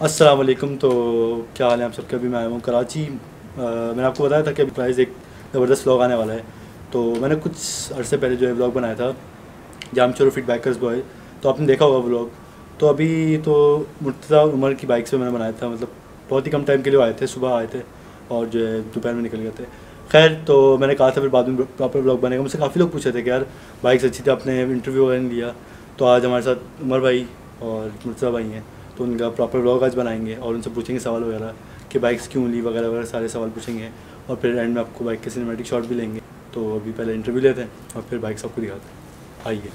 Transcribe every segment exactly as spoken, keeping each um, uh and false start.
अस्सलाम वालेकुम। तो क्या हाल है आप सबके। अभी मैं आया हूँ कराची। आ, मैंने आपको बताया था कि अभी प्राइस एक ज़बरदस्त व्लॉग आने वाला है। तो मैंने कुछ अरसे पहले जो है व्लॉग बनाया था जाम चोरो फीडबैकर्स बॉय, तो आपने देखा होगा व्लॉग। तो अभी तो मुर्तज़ा उमर की बाइक से मैंने बनाया था, मतलब बहुत ही कम टाइम के लिए आए थे, सुबह आए थे और जो है दोपहर में निकल गए थे। खैर, तो मैंने कहा था फिर बाद में प्रॉपर व्लॉग बनेगा। मुझसे काफ़ी लोग पूछे थे कि यार बाइक्स अच्छी थी, आपने इंटरव्यू वगैरह नहीं लिया। तो आज हमारे साथ उमर भाई और मुर्तज़ा भाई हैं, तो उनका प्रॉपर व्लॉग आज बनाएंगे और उनसे पूछेंगे सवाल वगैरह कि बाइक्स क्यों ली वगैरह वगैरह, सारे सवाल पूछेंगे और फिर एंड में आपको बाइक के सिनेमैटिक शॉट भी लेंगे। तो अभी पहले इंटरव्यू लेते हैं और फिर बाइक्स आपको दिखाते हैं। आइए।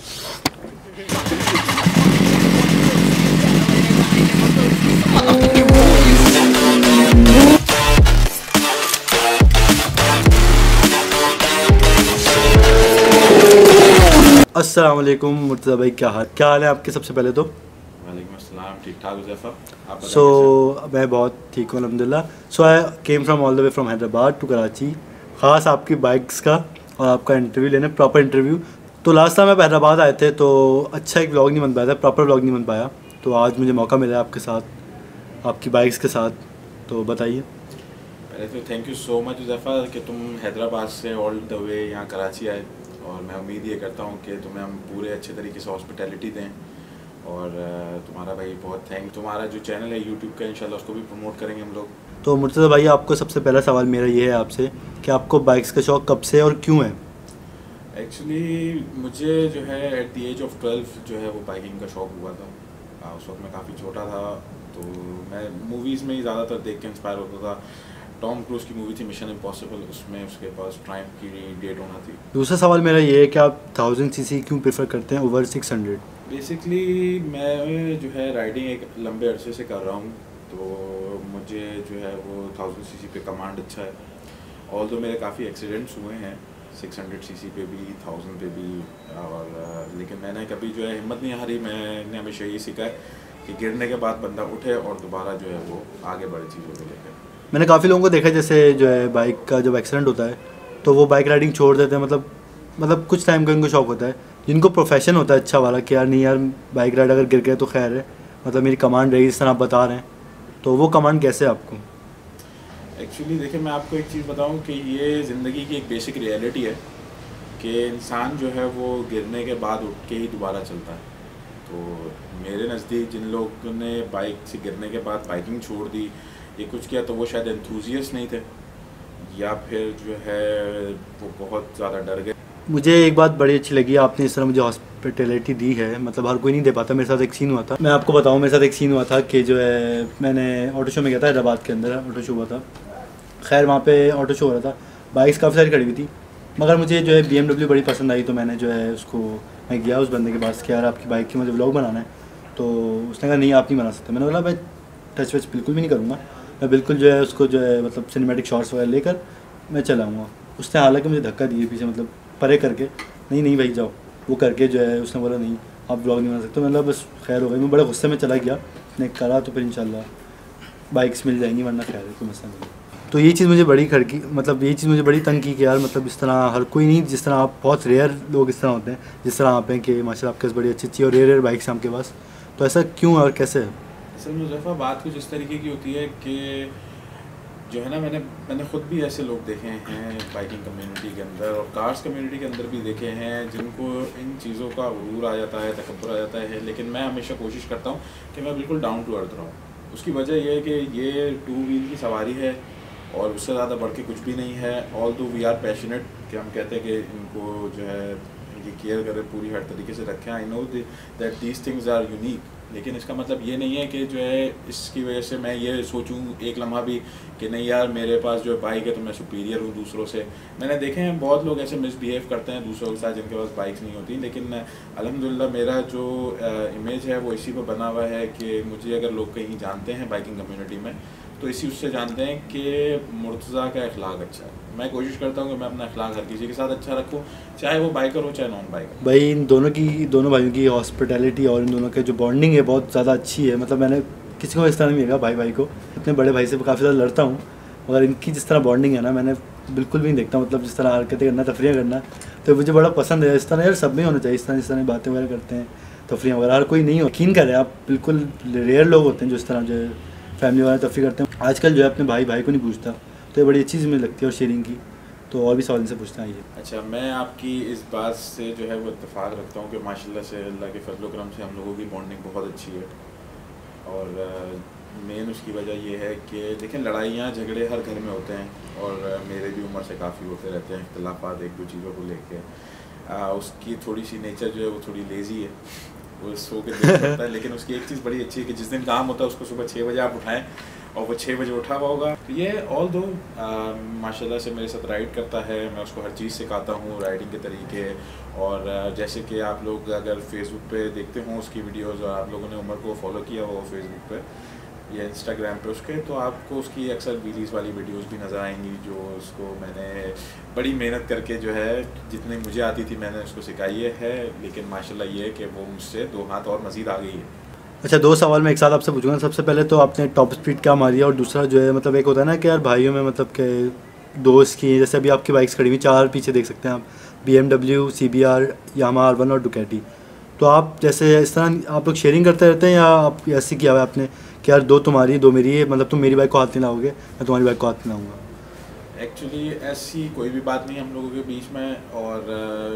अस्सलाम वालेकुम मुर्तज़ा भाई, क्या हाल क्या हाल है आपके। सबसे पहले तो वालेकुम अस्सलाम। ठीक ठाक हुज़ैफा, आप बताएं। सो मैं बहुत ठीक हूँ अल्हम्दुलिल्लाह। So I came from all the way from Hyderabad to Karachi, ख़ास आपकी बाइक्स का और आपका इंटरव्यू लेने, प्रॉपर इंटरव्यू। तो लास्ट टाइम आप हैदराबाद आए थे तो अच्छा एक व्लॉग नहीं बन पाया था, प्रॉपर व्लॉग नहीं बन पाया। तो आज मुझे मौका मिला आपके साथ, आपकी बाइक्स के साथ। तो बताइए। पहले तो thank you so much Huzaifa कि तुम हैदराबाद से ऑल द वे यहाँ कराची आए, और मैं उम्मीद ये करता हूँ कि तुम्हें हम पूरे अच्छे तरीके से हॉस्पिटैलिटी दें। और तुम्हारा भाई बहुत थैंक, तुम्हारा जो चैनल है यूट्यूब का, इंशाल्लाह उसको भी प्रमोट करेंगे हम लोग। तो मुर्तज़ा भाई, आपको सबसे पहला सवाल मेरा ये है आपसे कि आपको बाइक्स का शौक़ कब से और क्यों है। एक्चुअली मुझे जो है at the age of twelve जो है वो बाइकिंग का शौक़ हुआ था। आ, उस वक्त मैं काफ़ी छोटा था, तो मैं मूवीज़ में ही ज़्यादातर देख के इंस्पायर होता था। टॉम क्रूज़ की मूवी थी मिशन इम्पॉसिबल, उसमें उसके पास ट्रायम्फ की डेट होना थी। दूसरा सवाल मेरा ये है कि आप थाउजेंड सी सी क्यों प्रेफर करते हैं ओवर सिक्स हंड्रेड। बेसिकली मैं जो है राइडिंग एक लंबे अरसे से कर रहा हूँ, तो मुझे जो है वो थाउजेंड सी सी पे कमांड अच्छा है। ऑल दो मेरे काफ़ी एक्सीडेंट्स हुए हैं सिक्स हंड्रेड सी सी पे भी, थाउजेंड पे भी, और लेकिन मैंने कभी जो है हिम्मत नहीं हारी। मैंने हमेशा ये सीखा है कि गिरने के बाद बंदा उठे और दोबारा जो है वो आगे बढ़े चीज़ों को लेकर। मैंने काफ़ी लोगों को देखा है जैसे जो है बाइक का जब एक्सीडेंट होता है तो वो बाइक राइडिंग छोड़ देते हैं, मतलब मतलब कुछ टाइम का उनको शौक होता है, जिनको प्रोफेशन होता है अच्छा वाला कि यार नहीं यार बाइक राइड अगर गिर गए तो खैर है, मतलब मेरी कमांड रही जिस तरह आप बता रहे हैं। तो वो कमांड कैसे है आपको। एक्चुअली देखिए, मैं आपको एक चीज़ बताऊं कि ये ज़िंदगी की एक बेसिक रियलिटी है कि इंसान जो है वो गिरने के बाद उठ के ही दोबारा चलता है। तो मेरे नज़दीक जिन लोगों ने बाइक से गिरने के बाद बाइकिंग छोड़ दी, ये कुछ किया, तो वो शायद एंथुजियस्ट नहीं थे, या फिर जो है वो बहुत ज़्यादा डर गए। मुझे एक बात बड़ी अच्छी लगी, आपने इस तरह मुझे हॉस्पिटैलिटी दी है, मतलब हर कोई नहीं दे पाता। मेरे साथ एक सीन हुआ था, मैं आपको बताऊं, मेरे साथ एक सीन हुआ था कि जो है मैंने ऑटो शो में गया था, हैदराबाद के अंदर ऑटो शो हुआ था। खैर वहाँ पे ऑटो शो हो रहा था, बाइक्स काफ़ी सारी खड़ी हुई थी, मगर मुझे जो है बी एम डब्ल्यू बड़ी पसंद आई। तो मैंने जो है उसको, मैं गया उस बंदे के पास कि यार आपकी बाइक की मुझे व्लॉग बनाना है। तो उसने कहा नहीं आप नहीं बना सकते। मैंने बोला मैं टच वच बिल्कुल भी नहीं करूँगा, मैं बिल्कुल जो है उसको जो है मतलब सिनेमैटिक शॉट्स वगैरह लेकर मैं चलाऊँगा। उसने हालांकि मुझे धक्का दिए पीछे, मतलब परे करके, नहीं नहीं भाई जाओ, वो करके जो है उसने बोला नहीं आप ब्लॉग नहीं बना सकते। मतलब बस खैर हो गई, मैं बड़े गुस्से में चला गया, नहीं करा तो फिर इंशाल्लाह बाइक्स मिल जाएंगी, वरना खैर है कोई मसला नहीं। तो ये चीज़ मुझे बड़ी खड़की, मतलब ये चीज़ मुझे बड़ी तंग की कि यार मतलब इस तरह हर कोई नहीं, जिस तरह आप, बहुत रेयर लोग इस तरह होते हैं जिस तरह आप हैं कि माशाल्लाह आपके पास बड़ी अच्छी अच्छी और रेयर रेयर बाइक्स हैं आपके पास। तो ऐसा क्यों और कैसे है। असल में हुज़ैफा बात कुछ इस तरीके की होती है कि जो है ना, मैंने मैंने ख़ुद भी ऐसे लोग देखे हैं बाइकिंग कम्युनिटी के अंदर और कार्स कम्युनिटी के अंदर भी देखे हैं जिनको इन चीज़ों का गुरूर आ जाता है, तकब्बुर आ जाता है। लेकिन मैं हमेशा कोशिश करता हूँ कि मैं बिल्कुल डाउन टू अर्थ रहूँ। उसकी वजह यह है कि ये टू व्हील की सवारी है और उससे ज़्यादा बढ़ के कुछ भी नहीं है। ऑल दो वी आर पैशनेट, कि हम कहते हैं कि इनको जो है इनकी केयर करें, पूरी हर तरीके से रखें। I know that these things are unique, लेकिन इसका मतलब ये नहीं है कि जो है इसकी वजह से मैं ये सोचूं एक लम्हा भी कि नहीं यार मेरे पास जो बाइक है तो मैं सुपीरियर हूँ दूसरों से। मैंने देखे हैं बहुत लोग ऐसे मिसबिहेव करते हैं दूसरों के साथ जिनके पास बाइक्स नहीं होती, लेकिन अल्हम्दुलिल्लाह मेरा जो इमेज है वो इसी पर बना हुआ है कि मुझे अगर लोग कहीं जानते हैं बाइकिंग कम्युनिटी में तो इसी उससे जानते हैं कि मुर्तज़ा का अखलाक अच्छा है। मैं कोशिश करता हूँ कि मैं अपना अखलाक हर किसी के साथ अच्छा रखूँ, चाहे वो बाइकर हो चाहे नॉन बाइकर। भाई इन दोनों की, दोनों भाइयों की हॉस्पिटैलिटी और इन दोनों के जो बॉन्डिंग है बहुत ज़्यादा अच्छी है। मतलब मैंने किसी को इस तरह नहीं देखा, भाई भाई को, अपने बड़े भाई से काफ़ी ज़्यादा लड़ता हूँ, मगर इनकी जिस तरह बॉन्डिंग है ना मैंने बिल्कुल भी नहीं देखता। मतलब जिस तरह हरकतें करना, तफरीह करना, तो मुझे बड़ा पसंद है। इस तरह यार सब में होना चाहिए, इस तरह इस तरह बातें वगैरह करते हैं तफरी वगैरह हर कोई नहीं हो यकीन करे आप, बिल्कुल रेयर लोग होते हैं जो इस तरह जो फैमिली वाले तफरी करते हैं। आजकल जो है अपने भाई भाई को नहीं पूछता, तो ये बड़ी अच्छी चीज़ मुझे लगती है और शेयरिंग की। तो और भी सवाल से पूछते हैं ये। अच्छा, मैं आपकी इस बात से जो है वो इत्तेफाक रखता हूँ कि माशाल्लाह से अल्लाह के फजल करम से हम लोगों की बॉन्डिंग बहुत अच्छी है। और मेन उसकी वजह ये है कि देखें, लड़ाइयाँ झगड़े हर घर में होते हैं और मेरे भी उम्र से काफ़ी होते रहते हैं इख्तिलाफ़ात एक दो चीज़ों को लेके। उसकी थोड़ी सी नेचर जो है वो थोड़ी लेज़ी है, वो सो के देख सकता है। लेकिन उसकी एक चीज़ बड़ी अच्छी है कि जिस दिन काम होता है उसको सुबह छः बजे आप उठाएं और वो छः बजे उठा हुआ होगा। तो ये ऑल दो माशाल्लाह से मेरे साथ राइड करता है, मैं उसको हर चीज़ सिखाता हूँ राइडिंग के तरीके। और जैसे कि आप लोग अगर फेसबुक पे देखते हों उसकी वीडियोस और आप लोगों ने उमर को फॉलो किया हो फेसबुक पे या इंस्टाग्राम पे उसके, तो आपको उसकी अक्सर व्हीलीज़ वाली वीडियोस भी नज़र आएंगी जो उसको मैंने बड़ी मेहनत करके जो है जितनी मुझे आती थी मैंने उसको सिखाई है। लेकिन माशाल्लाह ये है कि वो मुझसे दो हाथ और मज़ीद आ गई है। अच्छा, दो सवाल मैं एक साथ आपसे पूछूंगा। सबसे पहले तो आपने टॉप स्पीड क्या मारी है, और दूसरा जो है मतलब एक होता है ना कि यार भाइयों में मतलब के दोस्त की, जैसे अभी आपकी बाइक्स खड़ी हुई चार पीछे देख सकते हैं आप, B M W, C B R, Yamaha R one और डुकैटी। तो आप जैसे इस तरह आप लोग शेयरिंग करते रहते हैं या आप ऐसे किया हुआ है आपने कि यार दो तुम्हारी दो मेरी है, मतलब तुम मेरी बाइक को हाथ नहीं लाओगे मैं तुम्हारी बाइक को हाथ नहीं लाऊंगा? एक्चुअली ऐसी कोई भी बात नहीं हम लोगों के बीच में। और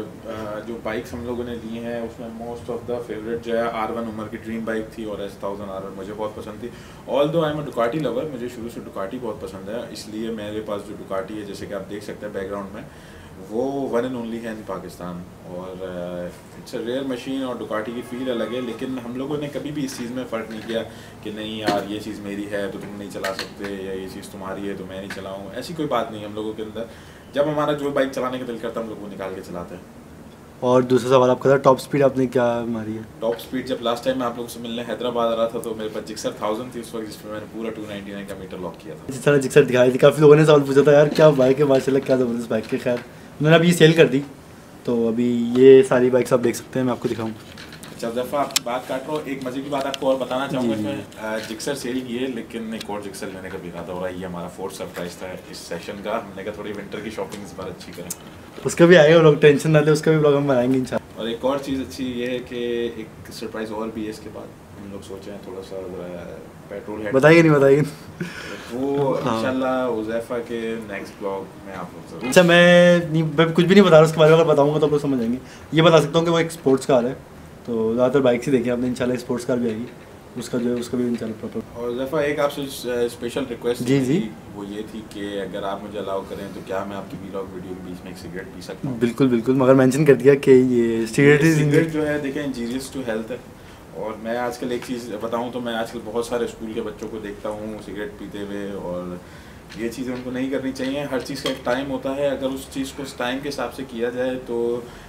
जो बाइक्स हम लोगों ने ली हैं उसमें मोस्ट ऑफ द फेवरेट जो है आर वन उमर की ड्रीम बाइक थी और एस थाउजेंड आर वन मुझे बहुत पसंद थी। Although I am a Ducati lover, मुझे शुरू से डुकाटी बहुत पसंद है, इसलिए मेरे पास जो डुकाटी है जैसे कि आप देख सकते हैं बैकग्राउंड में, वो वन एंड ओनली है इन पाकिस्तान। और इट्स अ रेयर मशीन और डुकाटी की फ़ील अलग है। लेकिन हम लोगों ने कभी भी इस चीज़ में फ़र्क नहीं किया कि नहीं यार ये चीज़ मेरी है तो तुम नहीं चला सकते या ये चीज़ तुम्हारी है तो मैं नहीं चलाऊँ, ऐसी कोई बात नहीं हम लोगों के अंदर। जब हमारा जो बाइक चलाने का दिल करता है हम लोग वो निकाल के चलाते हैं। और दूसरा सवाल आपका था टॉप स्पीड आपने क्या मारी है? टॉप स्पीड जब लास्ट टाइम मैं आप लोगों से मिलने हैदराबाद आ रहा था तो मेरे पास जिक्सर थाउजेंड थी उस वक्त, जिसमें मैंने पूरा टू नाइन्टी नाइन का मीटर लॉक किया था। जिस तरह जिक्सर दिखाई थी, काफ़ी लोगों ने सवाल पूछा था यार क्या बाइक है, माशाल्लाह क्या ज़बरदस्त बाइक है। खैर उन्होंने अभी सेल कर दी, तो अभी ये सारी बाइक्स आप देख सकते हैं, मैं आपको दिखाऊँ। अच्छा दफ़ा आपकी बात काट रहा हूँ, एक मज़े की बात आपको और बताना चाहूँगा इसमें। जिक्सर सेल की है लेकिन एक और जिक्सर लेने का भी इरादा हो रहा है। ये हमारा फोर्थ सरप्राइज था इस सेशन का। हमने कहा थोड़ी विंटर की शॉपिंग इस बार अच्छी करें, उसका भी आएगा लोग, टेंशन ना ले, उसका भी ब्लॉग हम बनाएंगे इंशाल्लाह। और एक और चीज़ अच्छी ये है कि एक सरप्राइज़ और भी है इसके बाद। हम लोग सोचे हैं थोड़ा सा पेट्रोल हेड बताइए नहीं बताइए वो इंशाल्लाह हुज़ैफा के नेक्स्ट ब्लॉग में आप लोग। अच्छा मैं नहीं, मैं कुछ भी नहीं बता रहा उसके बारे में, अगर बताऊंगा तो आप लोग समझ जाएंगे। ये बता सकता हूँ कि वो एक स्पोर्ट्स कार है, तो ज़्यादातर बाइक ही देखी आपने, इंशाल्लाह स्पोर्ट्स कार भी आएगी, उसका जो है उसका भी इंशाल्लाह प्रॉपर। और हुज़ैफा एक आपसे स्पेशल रिक्वेस्ट जी जी, वो ये थी कि अगर आप मुझे अलाउ करें तो क्या मैं आपकी वीलॉग वीडियो के बीच में एक सिगरेट पी सकता हूँ? बिल्कुल बिल्कुल, मगर मेंशन कर दिया कि ये सिगरेट जो है देखें इंजीरियस टू हेल्थ है। और मैं आजकल एक चीज़ बताऊं तो मैं आजकल बहुत सारे स्कूल के बच्चों को देखता हूं सिगरेट पीते हुए, और ये चीज़ें उनको नहीं करनी चाहिए। हर चीज़ का एक टाइम होता है, अगर उस चीज़ को उस टाइम के हिसाब से किया जाए तो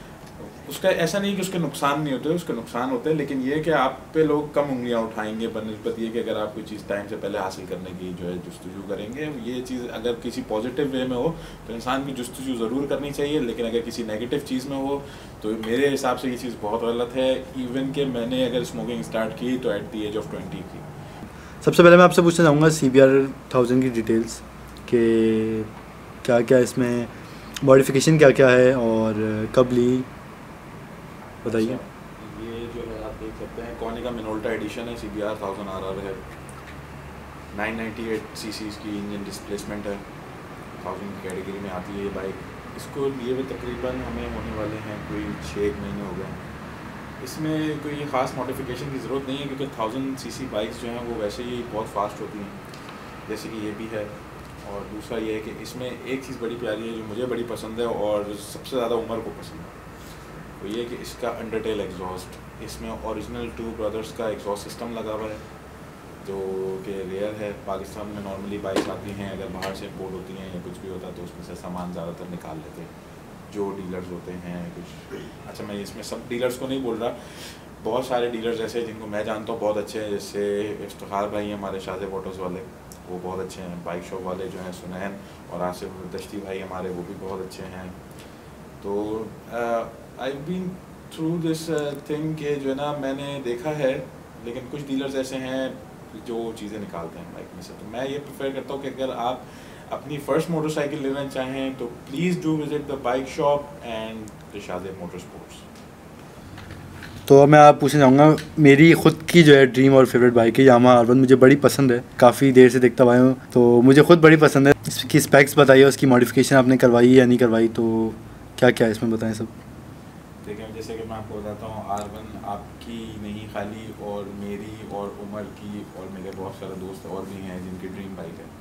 उसका ऐसा नहीं कि उसके नुकसान नहीं होते, उसके नुकसान होते हैं। लेकिन ये कि आप पे लोग कम उंगलियां उठाएंगे बनस्बत ये कि अगर आप कोई चीज़ टाइम से पहले हासिल करने की जो है जुस्तजू करेंगे। ये चीज़ अगर किसी पॉजिटिव वे में हो तो इंसान की जुस्तजू ज़रूर करनी चाहिए, लेकिन अगर किसी नेगेटिव चीज़ में हो तो मेरे हिसाब से ये चीज़ बहुत गलत है। इवन कि मैंने अगर स्मोकिंग स्टार्ट की तो at the age of twenty की। सबसे पहले मैं आपसे पूछना चाहूँगा सी बी आर थाउजेंड की डिटेल्स के क्या क्या इसमें मॉडिफिकेशन क्या क्या है और कब ली, बताइए। ये जो है आप देख सकते हैं कॉनिका मिनोल्टा एडिशन है, C B R thousand R R है, nine ninety eight C C इसकी इंजन डिस्प्लेसमेंट है, थाउजेंड की कैटेगरी में आती है ये बाइक। इसको लिए हुए तकरीबन हमें होने वाले हैं कोई छः एक महीने हो गए। इसमें कोई ख़ास मॉडिफिकेशन की ज़रूरत नहीं है क्योंकि थाउजेंड सी सी बाइक्स जो हैं वो वैसे ही बहुत फास्ट होती हैं जैसे कि ये भी है। और दूसरा ये है कि इसमें एक चीज़ बड़ी प्यारी है जो मुझे बड़ी पसंद है और सबसे ज़्यादा उमर को पसंद है, वो ये कि इसका अंडरटेल एग्जॉस्ट, इसमें ओरिजिनल टू ब्रदर्स का एग्जॉस्ट सिस्टम लगा हुआ है जो कि रेयर है। पाकिस्तान में नॉर्मली बाइक्स आती हैं अगर बाहर से इम्पोर्ट होती हैं या कुछ भी होता है तो उसमें से सामान ज़्यादातर निकाल लेते हैं जो डीलर्स होते हैं कुछ। अच्छा मैं इसमें सब डीलर्स को नहीं बोल रहा, बहुत सारे डीलर्स ऐसे जिनको मैं जानता हूँ बहुत अच्छे हैं, जैसे इफ्तिखार भाई हमारे शाहजेब ऑटोज़ वाले वो बहुत अच्छे हैं, बाइक शॉप वाले जो हैं सुनैन और आसिफ दश्ती भाई हमारे वो भी बहुत अच्छे हैं। तो I been through this thing के जो है ना मैंने देखा है, लेकिन कुछ डीलर्स ऐसे हैं जो चीज़ें निकालते हैं बाइक में से। तो मैं ये प्रेफर करता हूँ कि अगर आप अपनी फ़र्स्ट मोटरसाइकिल लेना चाहें तो please do visit the bike shop and the Shahzeb motor sports. तो अब मैं आप पूछना चाहूँगा, मेरी ख़ुद की जो है ड्रीम और फेवरेट बाइक है यामा आर वन। मुझे बड़ी पसंद है, काफ़ी देर से देखता आया हूँ, तो मुझे खुद बड़ी पसंद है। इसकी स्पेक्स बताइए, उसकी मॉडिफिकेशन आपने करवाई या नहीं करवाई, तो क्या क्या है इसमें बताएं सब। देखिए, जैसे कि मैं आपको बताता हूँ, आर वन आपकी नहीं खाली और मेरी और उमर की और मेरे बहुत सारे दोस्त और भी हैं जिनकी ड्रीम बाइक है।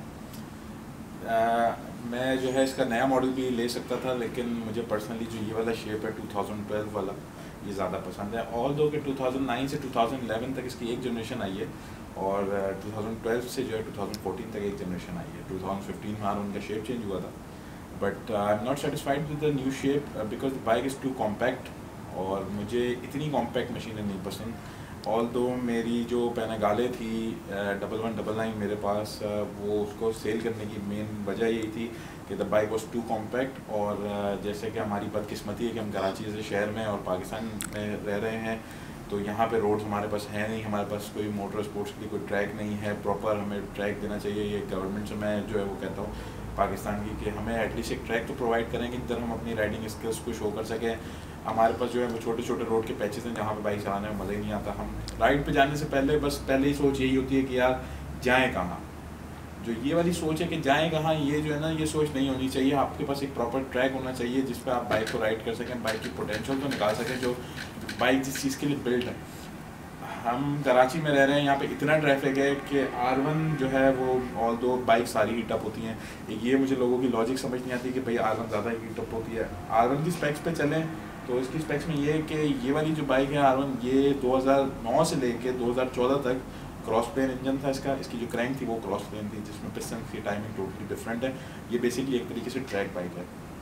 आ, मैं जो है इसका नया मॉडल भी ले सकता था, लेकिन मुझे पर्सनली जो ये वाला शेप है टू थाउजेंड ट्वेल्व वाला, ये ज़्यादा पसंद है। ऑल दो कि टू थाउजेंड नाइन से टू थाउजेंड इलेवन तक इसकी एक जनरेशन आई है, और टू थाउजेंड ट्वेल्व से जो है टू थाउजेंड फोर्टीन तक एक जनरेशन आई है। टू थाउजेंड फिफ्टीन में आर उनका शेप चेंज हुआ था, but I am not satisfied with the new shape because the bike is too compact, और मुझे इतनी कॉम्पैक्ट मशीनें नहीं पसंद। ऑल दो मेरी जो पैनागाले थी डबल वन डबल नाइन मेरे पास, uh, वो उसको सेल करने की मेन वजह यही थी कि the bike was too compact. और uh, जैसे कि हमारी बदकिस्मती है कि हम कराची जैसे शहर में और पाकिस्तान में रह रहे हैं, तो यहाँ पे रोड्स हमारे पास है नहीं, हमारे पास कोई मोटर स्पोर्ट्स के लिए कोई ट्रैक नहीं है प्रॉपर। हमें ट्रैक देना चाहिए, ये गवर्नमेंट से मैं जो है वो कहता हूँ पाकिस्तान की, कि हमें एटलीस्ट एक ट्रैक तो प्रोवाइड करें कि जिधर हम अपनी राइडिंग स्किल्स को शो कर सकें। हमारे पास जो है वो छोटे छोटे रोड के पैचेस हैं जहाँ पे बाइक चलाने में मज़ा ही नहीं आता। हम राइड पे जाने से पहले बस पहले ही सोच यही होती है कि यार जाएँ कहाँ। जो ये वाली सोच है कि जाएँ कहाँ, ये जो है ना, ये सोच नहीं होनी चाहिए। आपके पास एक प्रॉपर ट्रैक होना चाहिए जिस पर आप बाइक को राइड कर सकें, बाइक की पोटेंशियल को निकाल सकें, जो बाइक जिस चीज़ के लिए बिल्ड है। हम कराची में रह रहे हैं, यहाँ पे इतना ट्रैफिक है कि आर वन जो है वो ऑल दो बाइक सारी हीट अप होती हैं। ये मुझे लोगों की लॉजिक समझ नहीं आती कि भाई आर वन ज़्यादा हीट अप होती है। आर वन की स्पेक्स पे चलें तो इसकी स्पेक्स में ये है कि ये वाली जो बाइक है आर वन, ये दो हज़ार नौ से लेके दो हज़ार चौदह तक क्रॉस प्लेन इंजन था इसका। इसकी जो क्रैंक थी वो क्रॉस प्लेन थी, जिसमें पिस्टन की टाइमिंग टोटली डिफरेंट है। ये बेसिकली एक तरीके से ट्रैक बाइक है।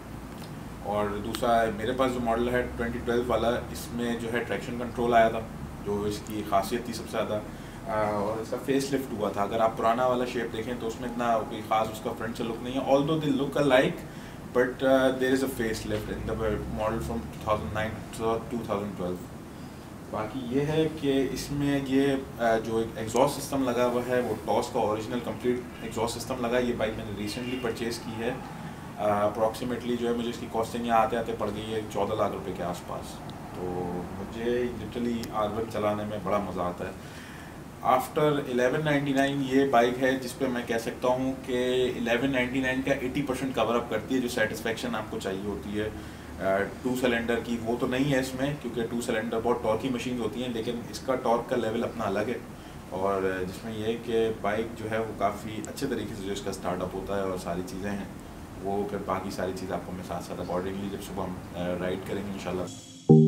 और दूसरा मेरे पास जो मॉडल है ट्वेंटी ट्वेल्व वाला, इसमें जो है ट्रैक्शन कंट्रोल आया था, जो इसकी खासियत थी सबसे ज़्यादा, और इसका फेस लिफ्ट हुआ था। अगर आप पुराना वाला शेप देखें तो उसमें इतना कोई ख़ास उसका फ्रंट से लुक नहीं है, although they look like, but there is a face lift in the model from two thousand nine to two thousand twelve. बाकी ये है कि इसमें ये uh, जो एक एग्जॉस्ट सिस्टम लगा हुआ है वो टॉस का ओरिजिनल कंप्लीट एग्जॉस्ट सिस्टम लगा है। ये बाइक मैंने रिसेंटली परचेज़ की है। अप्रॉक्सीमेटली uh, जो है मुझे इसकी कॉस्टिंग यहाँ आते आते पड़ गई है चौदह लाख रुपए के आसपास। तो मुझे लिटरली आर वन चलाने में बड़ा मज़ा आता है। आफ्टर इलेवन नाइन्टी नाइन ये बाइक है जिस पे मैं कह सकता हूँ कि इलेवन नाइन्टी नाइन का एटी परसेंट कवर अप करती है। जो सेटिस्फेक्शन आपको चाहिए होती है टू uh, सिलेंडर की, वो तो नहीं है इसमें, क्योंकि टू सिलेंडर बहुत टॉर्की मशीन होती हैं, लेकिन इसका टॉर्क का लेवल अपना अलग है। और जिसमें यह है कि बाइक जो है वो काफ़ी अच्छे तरीके से जो इसका स्टार्टअप होता है और सारी चीज़ें हैं वो, फिर बाकी सारी चीज़ें आपको मैं साथ साथ अकॉर्डिंगली जब सुबह हम राइड करेंगे इंशाल्लाह।